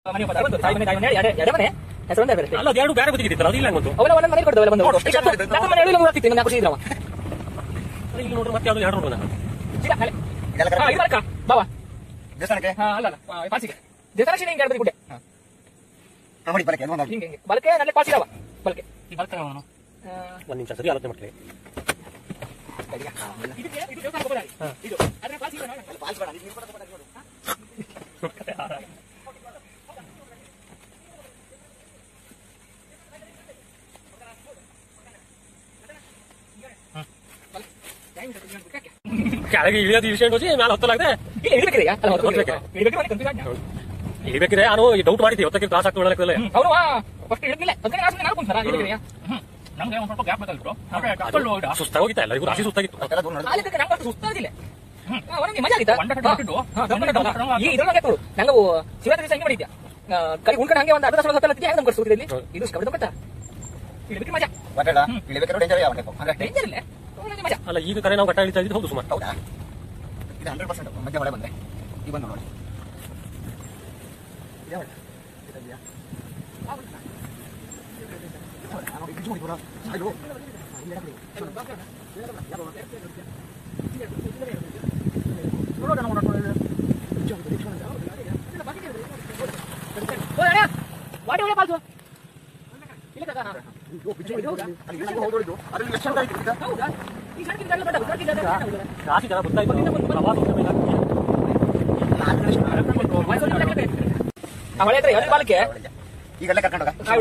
ಅಲ್ಲ ಅದು ಎರಡು ಬೇರೆ ಬದುಕಿತ್ತಲ್ಲ ಅದು ಇಲ್ಲ ಗೊತ್ತು ಅವನ ಮನೆ ಕೊಡ್ತವಲ್ಲ ಬಂದು ನಮ್ಮ ಮನೆ ಹೇಳಿ ಆಗ್ತಿತ್ತು ನಾನು ಖುಷಿ ಇದ್ರವ ಇಲ್ಲಿ ನೋಡ್ರೆ ಮತ್ತೆ ಯಾವ್ದು ಎರಡು ನೋಡೋಣ ಬಾವಾ ದೇವಸ್ಥಾನಕ್ಕೆ ಅಲ್ಲ ಪಾಸಿಗೆ ದೇವಸ್ಥಾನ ಹಿಂಗೆ ಎರಡು ಗುಡ್ಡೆ ನೋಡಿ ಬಲಕೆ ಹಿಂಗೆ ಬಲಕೆ ನಲ್ಲೆ ಪಾಸಿದವ ಬಲಕೆ ಒಂದು ನಿಮಿಷ ಸರಿ ಆಲೋಚನೆ ಮಾಡ್ತೀವಿ ಕೆಳಗೆ ಇಳಿಯೋದು ಇಳಿಸ್ಕೊಂಡು ಹೋಗಿ ಮೇಲೆ ಹತ್ತಲಾಗದೆ ಇಳಿಬೇಕಿದೆ ನಾನು ಡೌಟ್ ಮಾಡಿದ್ದೆ ಹೊತ್ತಕ್ಕೆ ಕ್ಲಾಸ್ ಆಗ್ತಾ ಒಳಗಲ್ಲ ಅವರು ಫಸ್ಟ್ ಇಳಿದಿಲ್ಲ ಅದಕ್ಕೆ ನಾನು ಕುಂತಾರ ಇಳಿದ್ರಿಯಾ ನಮ್ಗೆ ಒಂದು ಸ್ವಲ್ಪ ಗ್ಯಾಪ್ ಬೇಕಾಗಿತ್ತು ಸುಸ್ತಾಗಿ ಹೋಗಿತ್ತ ಎಲ್ಲರಿಗೂ ರಾಶಿ ಸುಸ್ತಾಗಿತ್ತು ನಂಗೆ ಸುಸ್ತಾಗಿಲ್ಲ ಅವನಿಗೆ ಮಜಾ ಆಗಿತ್ತ ಇದ್ರೊಳಗೆ ತೋರು ನಂಗೆ ಶಿವರಾತ್ರಿ ಸಂಖ್ಯೆ ಮಾಡಿದ್ಯಾ ಕೈ ಉಳ್ಕೊಂಡು ಹಂಗೆ ಒಂದು ಅರ್ಧ ಸಲ ಹೊತ್ತಲ್ಲ ಹೆಂಗ್ ನಮ್ಗೆ ಸುತ್ತಿದ್ದಲ್ಲಿ ಇದು ಕಡಿದ ಗೊತ್ತಾ ಇಳಿಬೇಕು ಮಜಾ ಇಳಿಬೇಕಾದ್ರೆ ಡೇಂಜರ್ ಯಾವ ಡೇಂಜರ್ ಇಲ್ಲ ಮಜಾ ಅಲ್ಲ ಈಗ ಕರೆ ನಾವು ಘಟ್ಟ ಇಳಿತಾ ಇದ್ದು ಹೌದು ಸುಮಾರು ಹೌದಾ ಇದು 100% ಮಧ್ಯ ಮಳೆ ಬಂದ್ರೆ ಈ ಬಂದು ನೋಡಿ ರಾಶಿ ಜನ ಬರ್ತಾ ಇತ್ತು ಅವಳೆ ಹತ್ರ ಎರಡು ಬಾಲಕ್ಕೆ ಈಗೆಲ್ಲ ಕರ್ಕೊಂಡು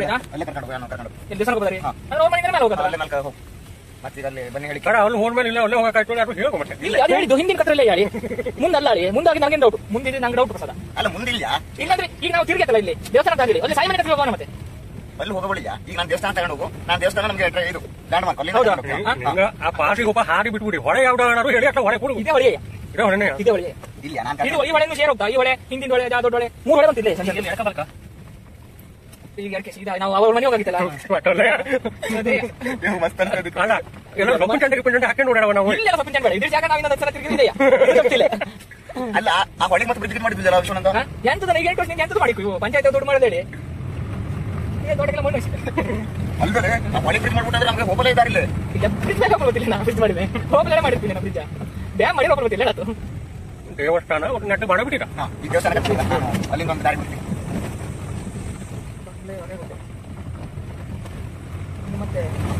ಮತ್ತೆ ಅಲ್ಲಿ ಬನ್ನಿ ಹೇಳಿ ಅವ್ನು ಹೋದ ಮೇಲೆ ಇಲ್ಲ ಒಳ್ಳೆ ಹೋಗಕ್ಕಾಯ್ತು ಯಾರು ಹೇಳಿದ್ದು ಹಿಂದಿನ ಕತ್ರಲ್ಲೇ ಹೇಳಿ ಮುಂದಲ್ಲ ಹೇಳಿ ಮುಂದಾಗಿ ನನಗೆ ಡೌಟ್ ಮುಂದಿದೆ ನಂಗೆ ಡೌಟ್ ಪ್ರಸಾದ ಅಲ್ಲ ಮುಂದಿಲ್ಲ ಇಲ್ಲಾಂದ್ರೆ ಈಗ ನಾವು ತಿರುಗತ್ತಲ್ಲ ಇಲ್ಲಿ ದೇವಸ್ಥಾನ ಆಗಲಿ ಅಲ್ಲಿ ಸಾಯಿ ಮನೆ ಕತ್ರ ಹೋಗೋಣ ಮತ್ತೆ ಅಲ್ಲಿ ಹೋಗಬಳಿಯ ಈಗ ನಾನು ದೇವಸ್ಥಾನ ತಗೊಂಡು ಹೋಗು ನಾನು ದೇವಸ್ಥಾನ ನಮ್ಗೆ ಇದು ಲ್ಯಾಂಡ್ ಮಾರ್ಕ್ ಅಲ್ಲಿ ಆ ಪಾಸಿಗೆ ಒಬ್ಬ ಹಾರಿ ಬಿಟ್ಬಿಡಿ ಹೊಳೆ ಯಾವ್ದಾರು ಹೇಳಿ ಅಟ್లా ಹೊಳೆ ಕೊಡು ಇದೇ ಹೊಳೆ ಇದೇ ಹೊಳೆನೇ ಇದೇ ಹೊಳೆ ಇಲ್ಲ ನಾನು ಇದು ಈ ಹೊಳೆ ಸೇರ್ ಹೋಗ್ತಾ ಈ ಹೊಳೆ ಹಿಂದಿನ ಹೊಳೆ ದೊಡ್ಡ ಹೊಳೆ 3 ಹೊಳೆ ಬಂತಿಲ್ಲ ಈಗ ಯಾಕೆ ಸೀದಾ ನಾವು ಅವ್ರ ಮನೆ ಹೋಗಿತ್ತಲ್ಲ ಹಾಕೊಂಡು ನೋಡೋಣ ನಾವು ಇಲ್ಲ ಬೇಡ ಇದ್ರ ಜಾಗ ನಾವು ಇನ್ನೊಂದು ಸಲ ತಿರುಗಿದೆಯಾ ಗೊತ್ತಿಲ್ಲ ಅಲ್ಲ ಆ ಹೊಳೆ ಮತ್ತೆ ಬ್ರಿಡ್ಜ್ ಮಾಡಿದ್ದಿಲ್ಲ ವಿಶ್ವನಂದ ಎಂತದ ಈಗ 8 ವರ್ಷ ಎಂತದ ಮಾಡಿಕು ಪಂಚಾಯತ್ ದುಡ್ಡು ಮಾಡೋದೇಳಿ ತೋಟಕ್ಕೆಲ್ಲ ಮಣ್ಣು ಅಲ್ವೇ ಆ ಹೊಳೆ ಬ್ರಿಡ್ಜ್ ಮಾಡ್ಬಿಟ್ಟಾದ್ರೆ ನಮ್ಗೆ ಹೋಗಲೇ ಇದಾರಿಲ್ಲ ಇಲ್ಲ ಬ್ರಿಡ್ಜ್ ಮೇಲೆ ಹೋಗ್ಬೋದಿಲ್ಲ ನಾನು ಬ್ರಿಡ್ಜ್ ಮಾಡಿದ್ವಿ ಹೋಗ್ಲೇ ಮಾಡಿರ್ತೀನಿ ನಾನು ಬ್ರಿಡ್ಜ್ ಡ್ಯಾಮ್ ಮಾಡಿ ಹೋಗ್ಬೋದಿಲ್ಲ ಅದು ದೇವಸ್ಥಾನ ನೆಟ್ಟು ಮಾಡಬಿಟ್ಟಿರ ಈ ದೇವಸ್ಥಾನ ಅಲ್ಲಿಂದ ಒಂದು ದಾರಿ ಬಿಡ್ತೀವಿ ಮತ್ತೆ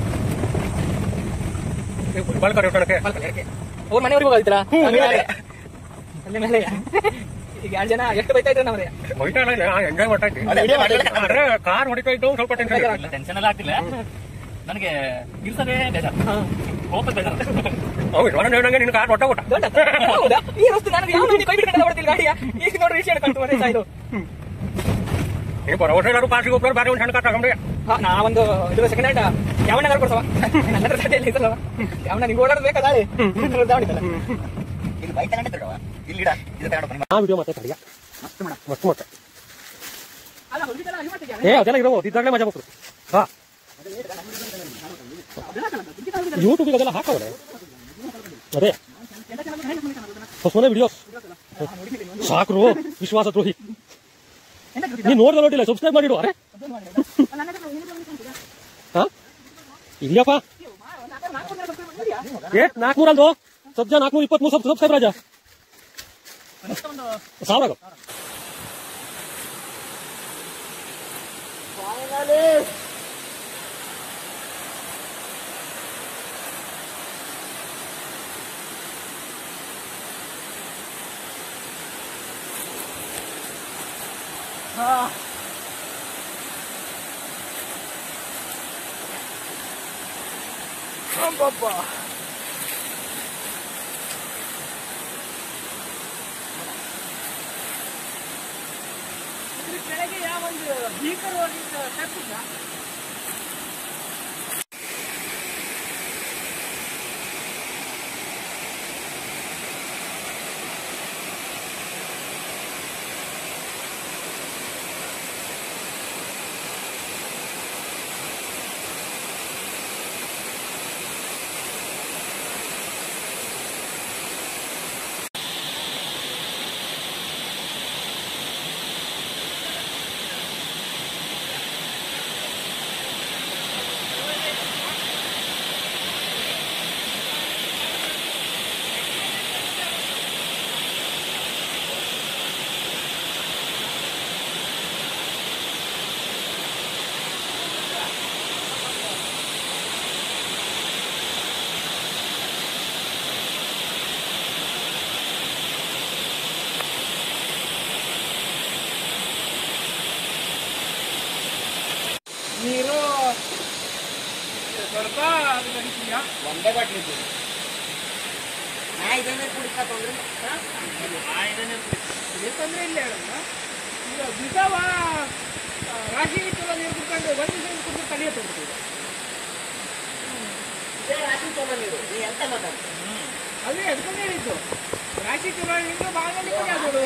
ಅವ್ರ ಮನೆಯವ್ರಿಗೆ ಹೋಗಿದ್ರಾ ಅಲ್ಲೇ ಮೇಲೆ ಈಗ 2 ಜನ ಎಷ್ಟು ಬೈತಾ ಇದ್ರೆ ನಮ್ಮದೇ ಎಂಜಾಯ್ ಮಾಡ್ತಾ ಇದ್ವಿ ಕಾರ್ ಹೊಡಿತಾ ಇದ್ದು ಸ್ವಲ್ಪ ಟೆನ್ಷನ್ ಎಲ್ಲ ಆಗ್ತಿಲ್ಲ ನನಗೆ ಇರ್ಸದೇ ಬೇಜಾರು ಹೋಗ್ತದೆ ಬೇಜಾರು ನಿನ್ನ ಕಾರ್ ಹೊಟ್ಟ ಹೌದಾ ಈ ರಸ್ತೆ ನನಗೆ ಯಾವ ಕೈ ಬಿಟ್ಕೊಂಡು ಹೊಡ್ತಿಲ್ಲ ಗಾಡಿಯ ಈಗ ನೋಡ್ರಿ ವಿಷಯ ಕಲ್ತು ಮನೆ ಸಾಯ್ದು ಬರೋರು ಪಾಸಿಗೆ ಹೋಗ್ತಾರೆ ಬೇರೆ ಒಂದು ಸಣ್ಣ ಕಾರ್ ತಗೊಂಡ್ರೆ ನಾವೊಂದು ಇದು ಸೆಕೆಂಡ್ ಹ್ಯಾಂಡ್ ಯಾವಣ್ಣ ಕೊಡ್ಸವ ನನ್ನ ಹತ್ರ ಸದ್ಯಲ್ಲಿ ಇದ್ದಲ್ಲ ಯಾವಣ್ಣ ನಿಂಗೆ ಓಡಾಡೋದು ಬೇಕಾದಾಳೆ ಇಲ್ಲಿ ಬೈಕ್ ತಗೊಂಡಿದ್ರವ ಇಲ್ಲಿ ಇದು ತಗೊಂಡು ಬನ್ನಿ ಆ ವಿಡಿಯೋ ಮತ್ತೆ ತಡಿಯ ಮಸ್ತ್ ಮತ್ತೆ ಅದೆಲ್ಲ ಇರೋ ಇದ್ದಾಗಲೇ ಮಜಾ ಬರ್ತಾರೆ ಹಾ ಯೂಟ್ಯೂಬಿಗೆ ಅದೆಲ್ಲ ಹಾಕವ್ರೆ ಅದೇ ಹೊಸಮನೆ ವಿಡಿಯೋ ಸಾಕ್ರು ವಿಶ್ವಾಸ ದ್ರೋಹಿ ನೀನ್ ನೋಡ್ದ ನೋಡಿಲ್ಲ ಸಬ್ಸ್ಕ್ರೈಬ್ ಮಾಡಿಡು ಅರೆ ಹಾ ಇಲ್ಲಪ್ಪ 400 ಅಂದು ಸದ್ಯ 423 ಸಬ್ಸ್ಕ್ರೈಬ್ ರಾಜ 1000 Papa. ಕೆಳಗೆ ಯಾವ ಒಂದು ಭೀಕರವಾಗಿ ತಪ್ಪಿಲ್ಲ ಸ್ವಲ್ಪ ಅದು ಕಡಿತೀಯಾ ಒಂದೇ ಬಾಟ್ಲಿ ಇದ್ದು ನಾ ಇದನ್ನೇ ಕುಡಿತಾ ತೊಂದ್ರೆ ಇದೇ ತೊಂದರೆ ಇಲ್ಲ ಹೇಳಲ್ಲ ಈಗ ದಿವಸ ರಾಶಿ ಚಲೋ ನೀರು ಕುಡ್ಕೊಂಡು ಒಂದು ದಿವಸ ಕುಡಿದು ತಲೆಯ ತೊಗೊಳ್ತೀವಿ ಇದೇ ರಾಶಿ ಚಲೋ ನೀರು ನೀ ಎಂತ ಮಾತಾಡ್ತೀವಿ ಅದೇ ಅದಕ್ಕೆ ಹೇಳಿದ್ದು ರಾಶಿ ಚಲೋ ನೀರು ಭಾಳ ಅದು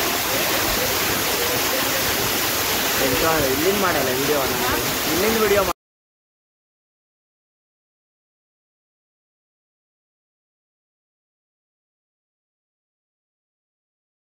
ಇಲ್ಲಿಂದ ಮಾಡಲ್ಲ ವಿಡಿಯೋ ಇಲ್ಲಿಂದ ವಿಡಿಯೋ